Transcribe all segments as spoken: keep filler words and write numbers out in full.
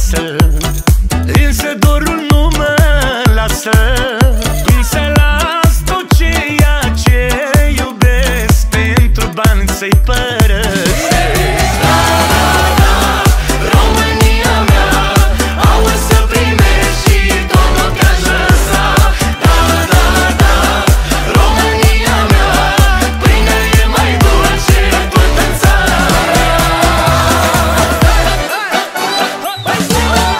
acasă, însă dorul nu mă lasă. Cum să las tot ceea ce iubesc pentru bani să-i părăsesc? Let's go!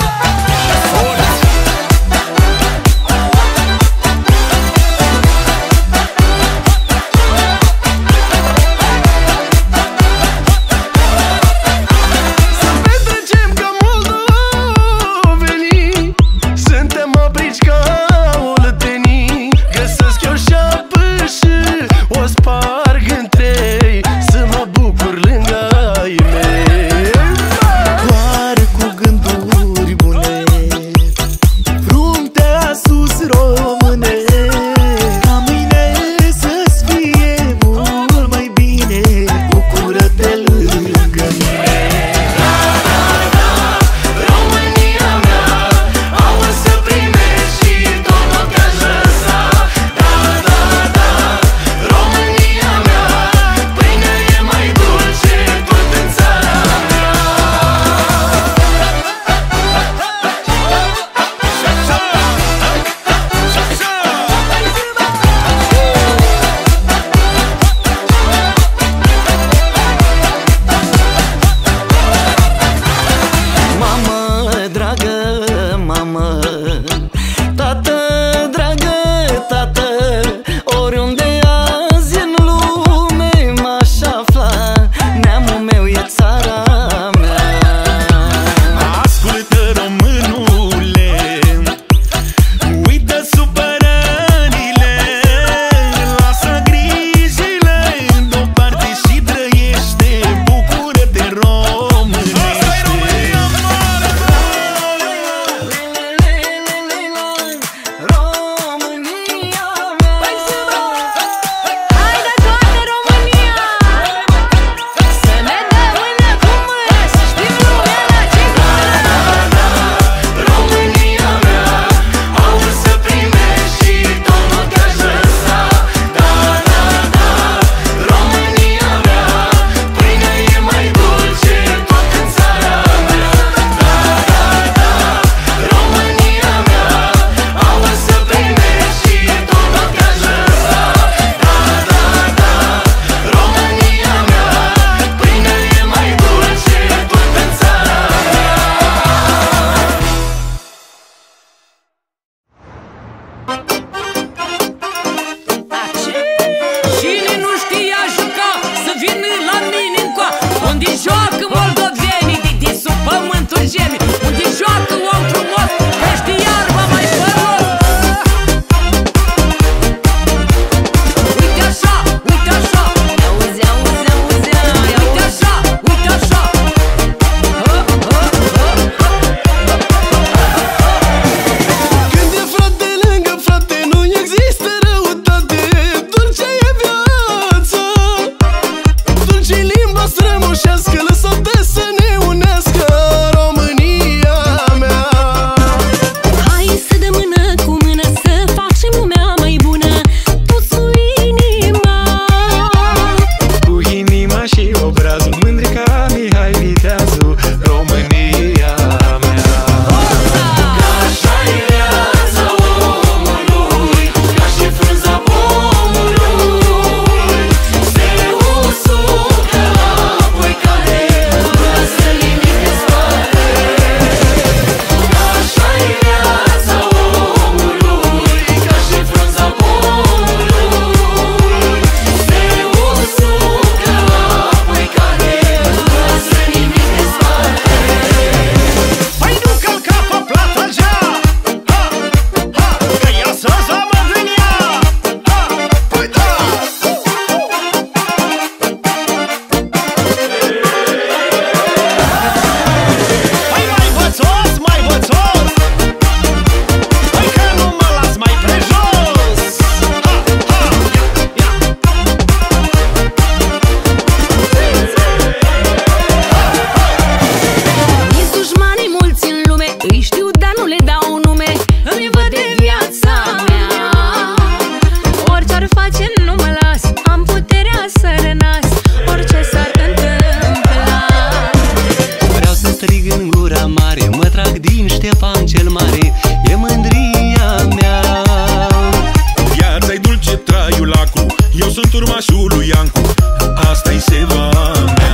gura mare, mă trag din Ștefan cel Mare, e mândria mea. Viața-i dulce, traiul acru, eu sunt urmașul lui Iancu, asta-i seva mea.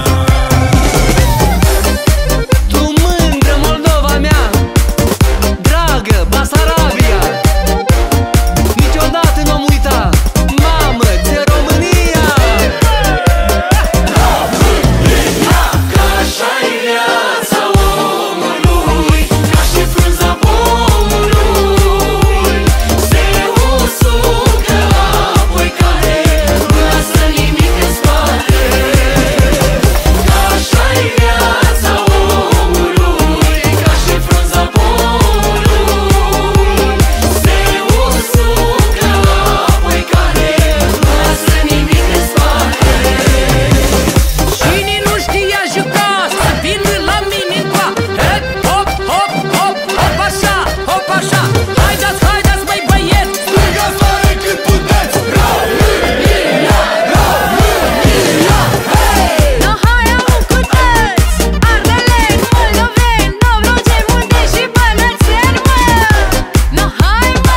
Tu mândră Moldova mea, dragă Basarabia, niciodată n-om uita, mamă, ți-e România. Că așa-i viața omului, ca și frunza pomului, se usucă apoi care nu lasă nimic în spate. Că așa-i viața omului, ca și frunza pomului, se usucă apoi care nu lasă nimic în spate. Cine nu știa juca, să vină la mine încoa. Hop, hop, hop, hop așa, hop așa. Haideți, haideți măi băieți, Strigați tare cât puteți! România, România, hei! No hai au cutăți, ardeleni, moldoveni, dobrogeni, munteni și bănățeni, mă! No hai, mă!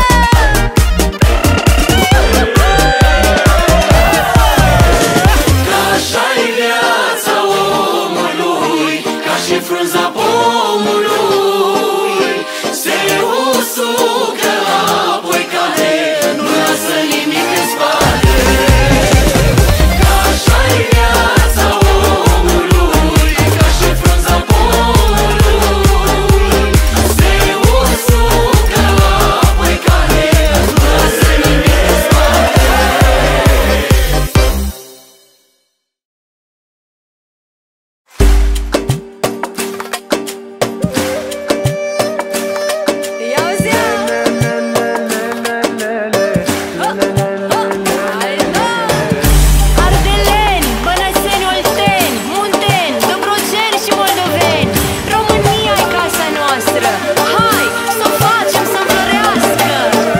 Că așa-i viața omului, ca și frunza pomului, se usucă apoi care nu lasă nimic în spate. Că așa-i viața omului, ca și frunza pomului, se usucă apoi care nu lasă nimic în spate. Ia uzi, ia! Hai, da! Ardeleni, bănățeni, olteni, munteni, dobrogeni și moldoveni, România e casa noastră. Hai, să o facem să înflorească!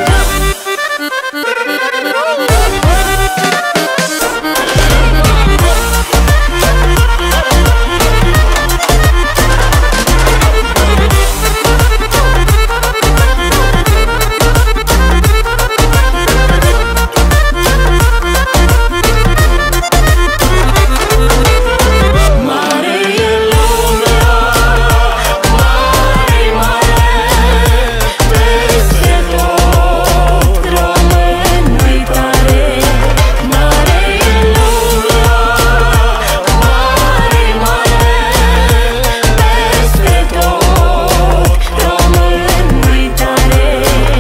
Mare e lumea, mare, mare, peste tot românul-i tare. Mare e lumea, mare, mare, peste tot românul-i tare.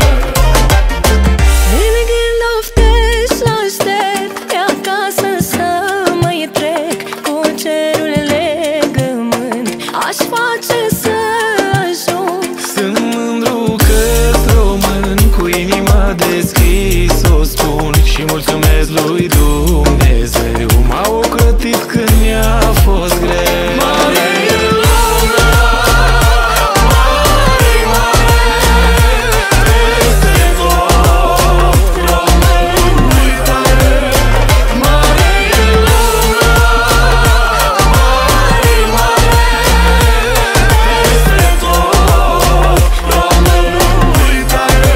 Când oftești la aștept pe acasă să mai trec cu cerul legământ, aș face să ajung. Sunt mândru că-s român, cu inima deschis o spun și mulțumesc lui Dumnezeu, m-a ocrotit când mi-a fost greu. Mare e lumea, mare, mare, peste tot românul-i tare. Mare e lumea, mare, mare, peste tot românul-i tare.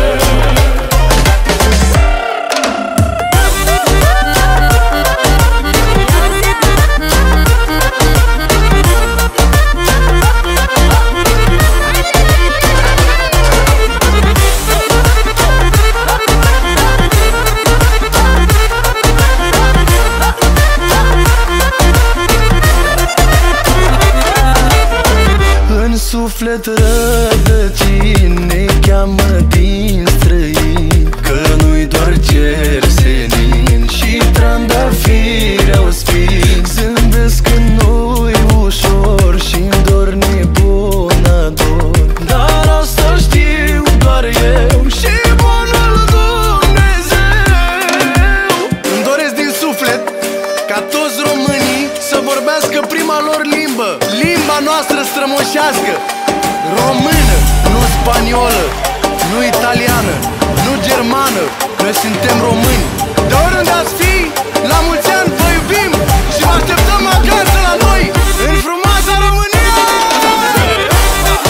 În suflet rădăcini ne cheamă din străini, că nu-i doar cer senin și trandafiri au spin. Zâmbesc când nu-i ușor și-mi dor nebunădor, dar asta știu doar eu și bunul Dumnezeu. Îmi doresc din suflet ca toți românii să vorbească prima lor limbă, limba noastră strămoșească, română, nu spaniolă, nu italiană, nu germană. Noi suntem români. De oriunde ați fi, la mulți ani vă iubim și vă așteptăm acasă la noi, în frumoasa România!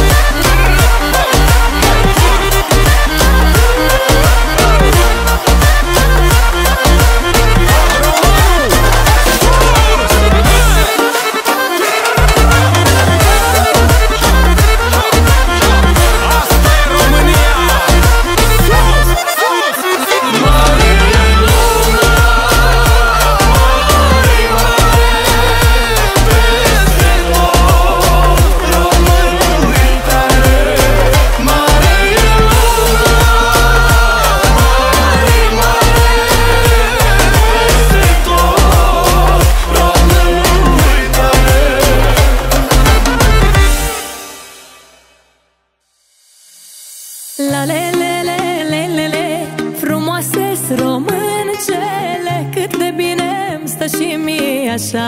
și mie așa.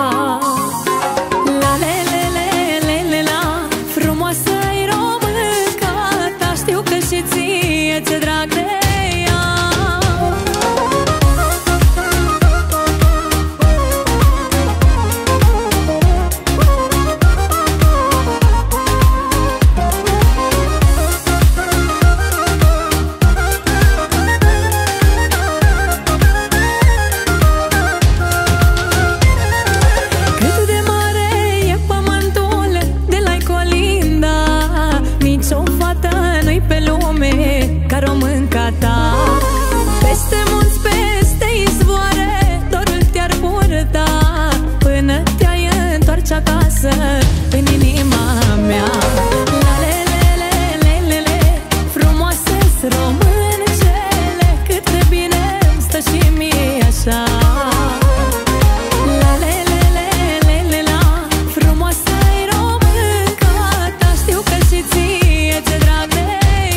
La le le le le le la, frumoasă-i românca ta, știu că și ție ți-e drag de ea. Ca românca ta, peste munți, peste izvoare, dorul te-ar purta până te-ai întoarce acasă în inima mea. La le le le le le le, frumoase-s româncele, cât de bine îmi stă și mie așa. La le le le le le la, frumoasă-i românca ta, știu că și ție ți-e drag de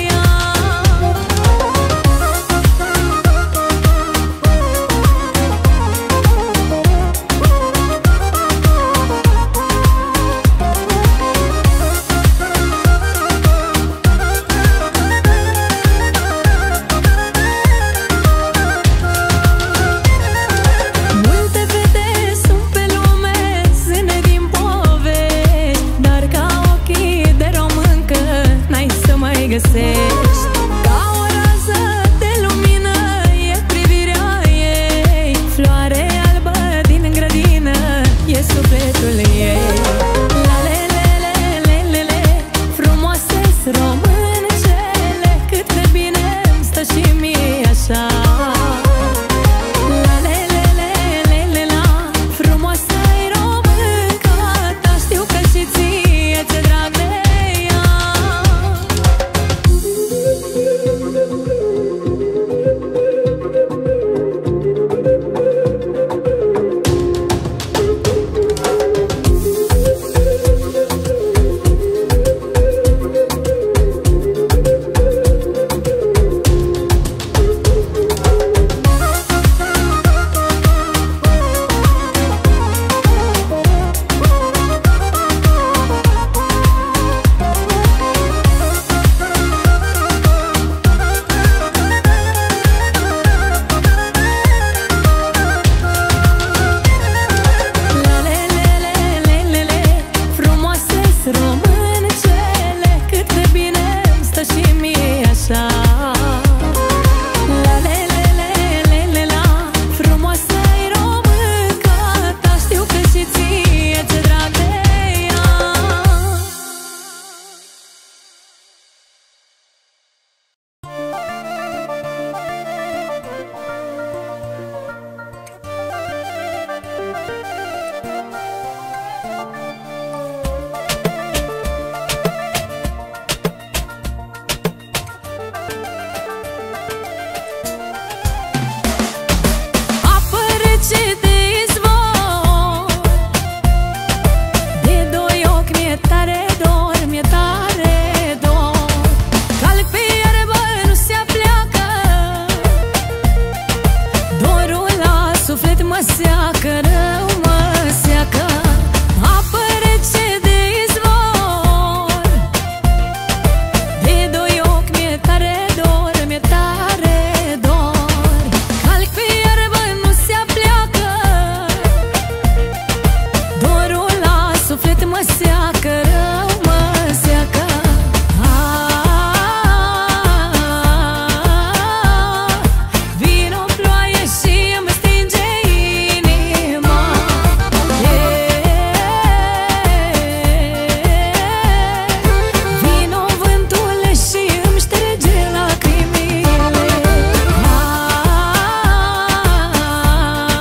găsești. Ca o rază de lumină e privirea ei, floare albă din grădină e sufletul ei. La le le le le le le, frumoase-s româncele, cât de bine îmi stă și mie așa. La le le le le le la, frumoasă-i românca ta, știu că și ție ți-e drag de ea.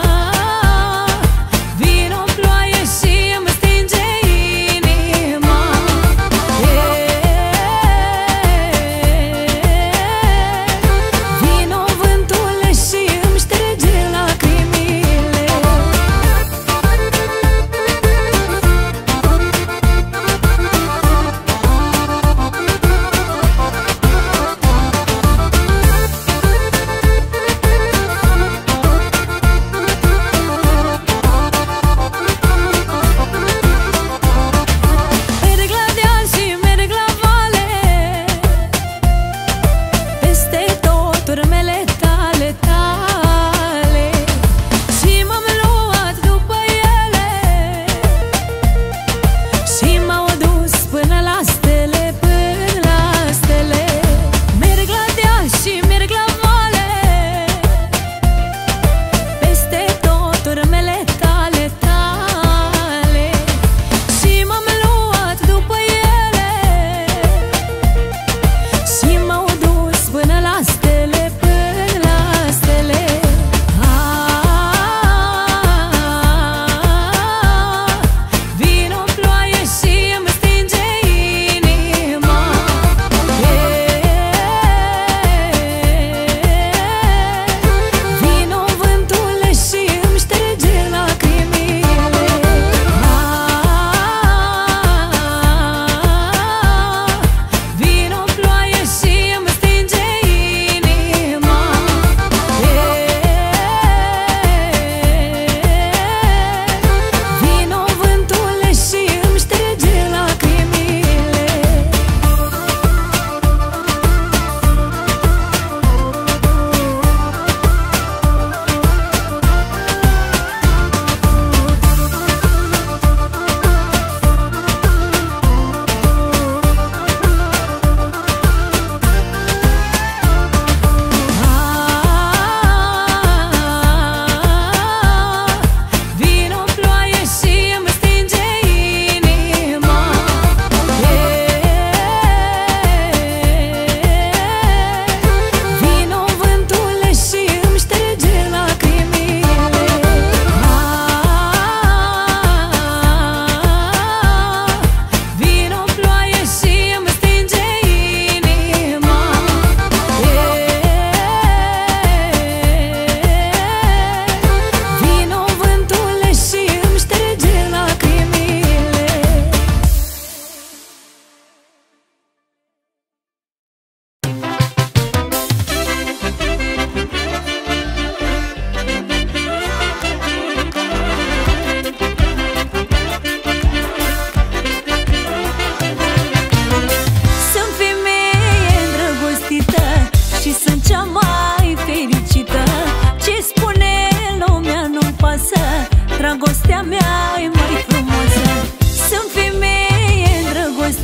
Inima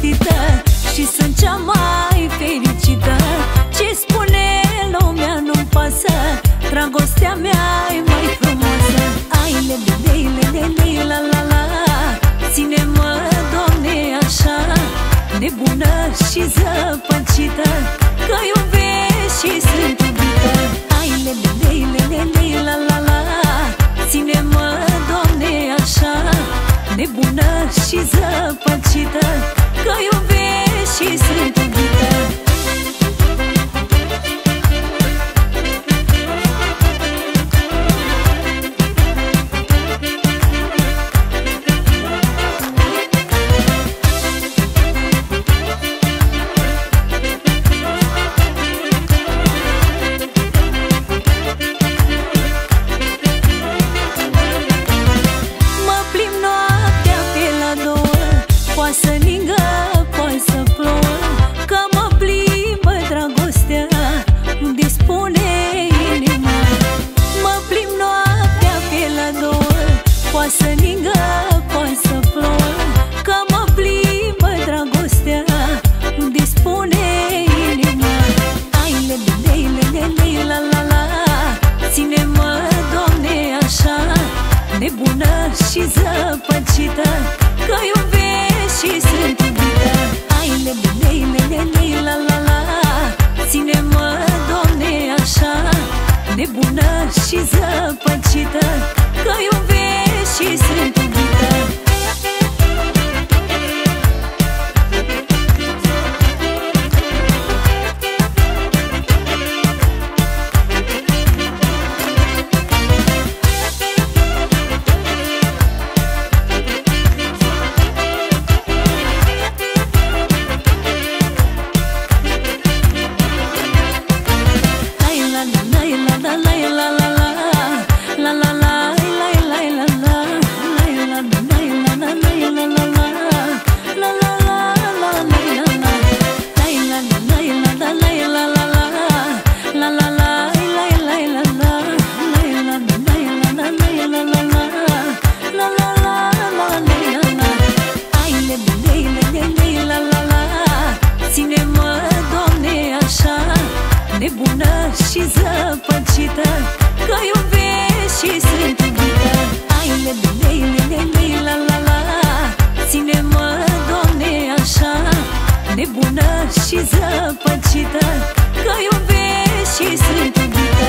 liniștită și sunt cea mai fericită. Ce spune lumea nu-mi pasă, dragostea mea e mai frumoasă. Ai lele, lele, lele, la la la, ține-mă, Doamne, așa, nebună și zăpăcită, că iubesc și sunt iubită. Ai lele, lele, lele, la la la, ține-mă, Doamne, așa, nebună și zăpăcită, că iubesc și sunt iubită. Să ningă, poate să plouă, că mă plimbă dragostea, unde spune inima. Mă plimb noaptea pe la două, poate să ningă, poate să plouă, că mă plimbă dragostea, unde spune inima. Ai lele, lele, lele, la la la, ține-mă, Doamne, așa, nebună și zăpăcită, că iubesc și sunt iubită. Ai lele, lele, lele, la la la, ține-mă, Doamne, așa, nebună și zăpăcită, că iubesc și sunt iubită. Nebună și zăpăcită, că iubesc și sunt iubită. Ai lele, lele, lele, la la la, ține-mă, Doamne, așa, nebună și zăpăcită, că iubesc și sunt iubită.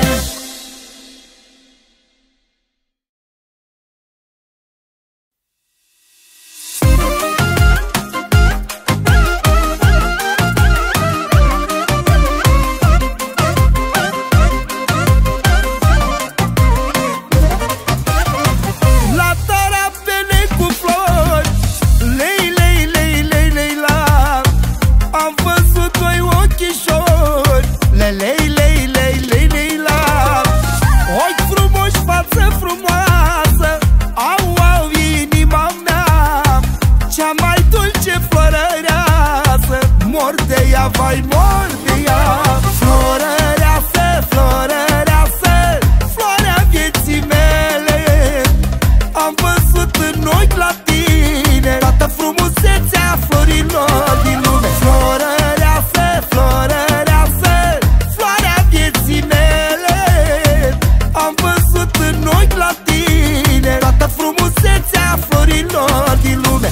Vai mor de ea, florăreasă, florăreasă, floarea vieții mele. Am văzut în ochi la tine toată frumusețea florilor din lume. Florăreasă, florăreasă, floarea vieții mele. Am văzut în ochi la tine toată frumusețea florilor din lume.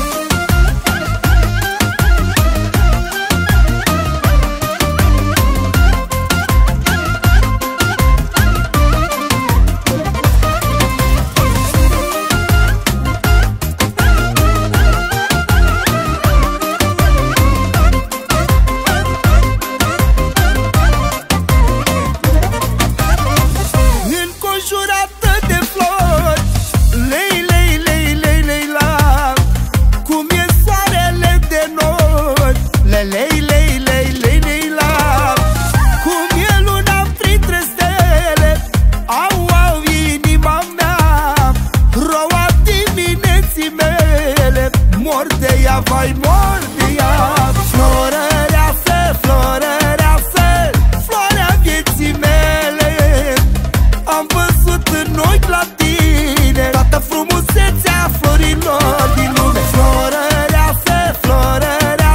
Vai mor de ea, florăreasă, florăreasă, floarea vieții mele. Am văzut în ochi la tine toată frumusețea florilor din lume. Florăreasă, florăreasă,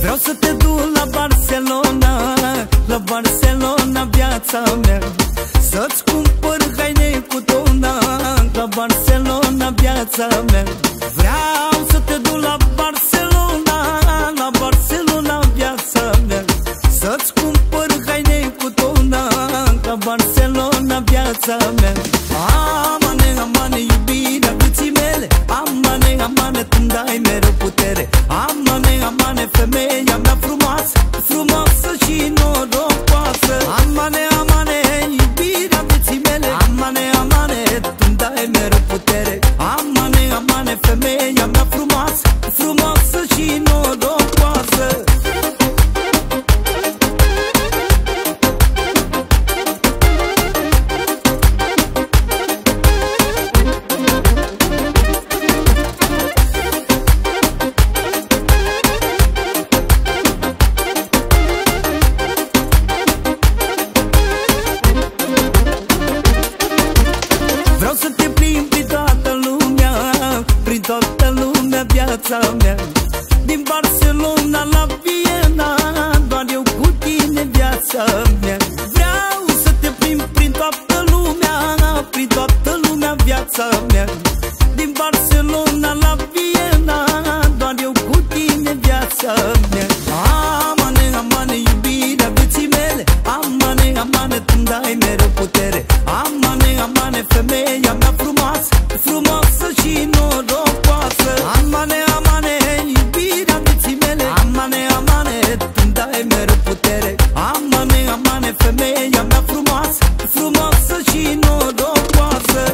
Vreau să te duc la Barcelona, la Barcelona viața mea. Să-ți cumpăr haine cu tona, la Barcelona viața mea. Vreau să te duc la Barcelona, la Barcelona viața mea. Să-ți cumpăr haine cu tona, la Barcelona viața mea. Amane, amane, iubirea vieții mele. Amane, amane, tu-mi dai mereu putere. Amane, amane, femeia mea frumoasă, frumoasă și norocoasă. Amane, amane, iubirea vieții mele. Amane, amane, tu-mi dai mereu putere. Amane, amane, femeia mea frumoasă, frumoasă și norocoasă. Vreau să te plimbi prin toată lumea, prin toată lumea viața mea. Din Barcelona la Viena, doar eu cu tine viața mea. Vreau să te plimbi prin toată lumea, prin toată lumea viața mea. Din Barcelona la Viena, doar eu cu tine viața mea. Amane, amane, iubirea vieții mele. Amane, amane, tu-mi dai mereu putere. Amane, amane, femeia mea frumoasă, frumoasă și norocoasă. Amane, amane, iubirea vieții mele. Amane, amane, tu-mi dai mereu putere. Amane, amane, femeia mea frumoasă, frumoasă și norocoasă.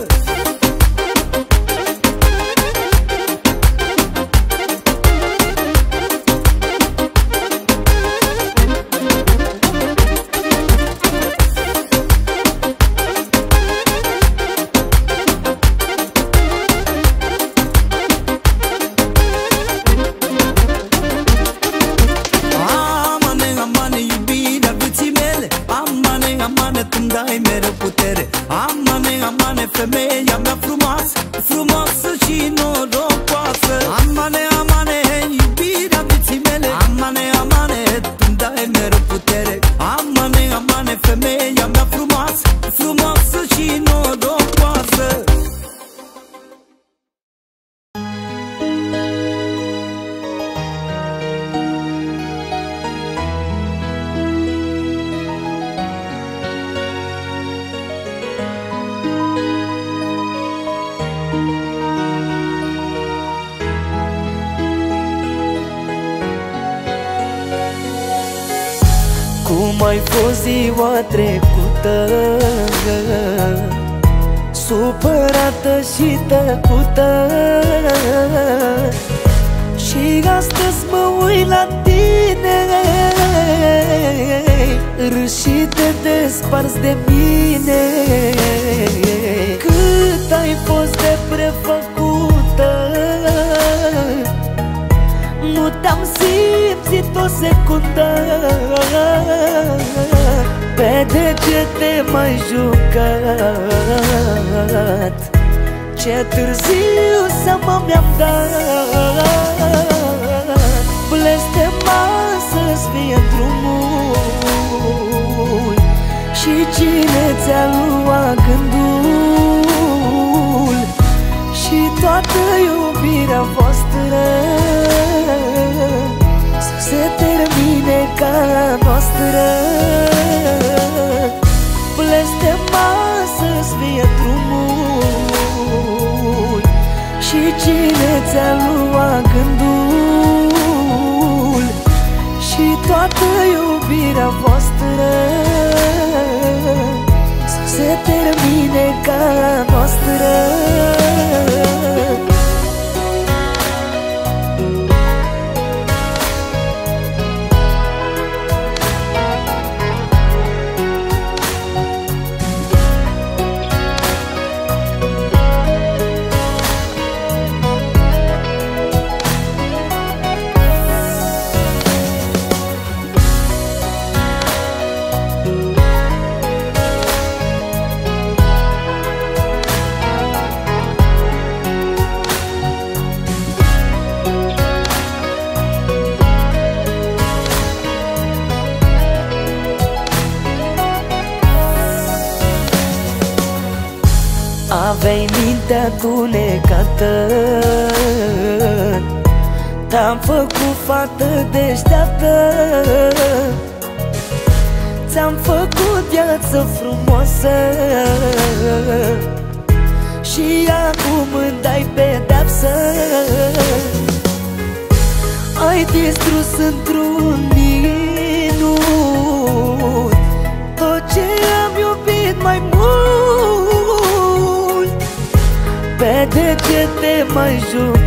Amane, amane, iubirea vieții mele. Amane, amane, tu-mi dai mereu putere. Amane, amane, femeia mea frumoasă, frumoasă și norocoasă. Amane, amane, iubirea vieții mele. Amane, amane, tu-mi dai mereu putere. Amane, amane, femeia mea frumoasă, frumoasă și norocoasă. Cum ai fost ziua trecută, supărată și tăcută, și astăzi mă uit la tine, râs și te desparți de mine. Cât ai fost de prefăcută, nu te-am simțit o secundă. Pe degete m-ai jucat, ce târziu seama mi-am dat. Blestemat să-ți fie drumul, și cine ți-a luat gândul, și toată iubirea voastră să se termine ca noastră. Blestemat să-ți fie drumul, și cine ți-a luat gândul, și toată iubirea voastră să se termine ca noastră. noaptea tunecată. Te-am făcut fată deșteaptă, ți-am făcut viață frumoasă, și acum îmi dai pedeapsă. Ai distrus într-un minut tot ce am iubit mai mult. Pe degete m-ai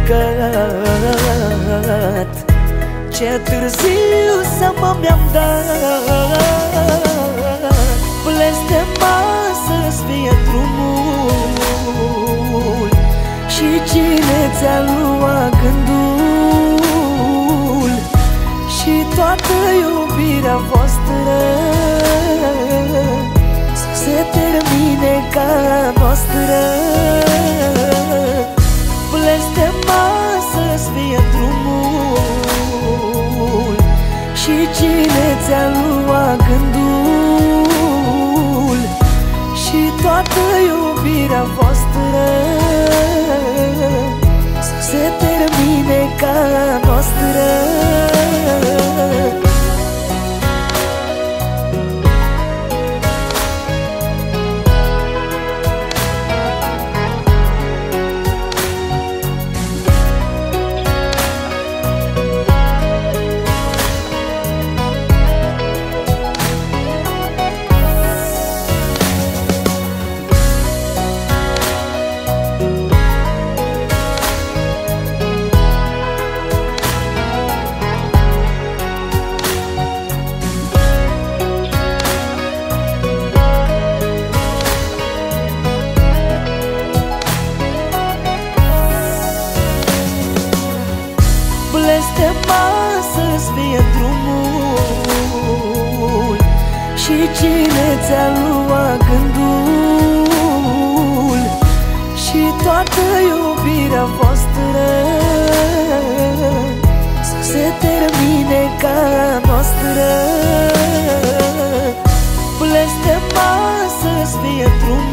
jucat, ce târziu seama mi-am dat. Blestema să-ți fie drumul, și cine ți-a luat gândul, și toată iubirea voastră să se termine ca noastră. Blestema să-ți fie drumul, și cine ți-a luat gândul, și toată iubirea voastră să se termine ca noastră. Blestema să-ți fie drumul, și cine ți-a luat gândul, și toată iubirea voastră să se termine ca noastră. Blestema să-ți fie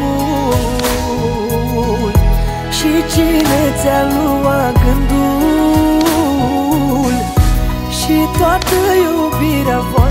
drumul, și cine ți-a luat gândul, și toată iubirea voastră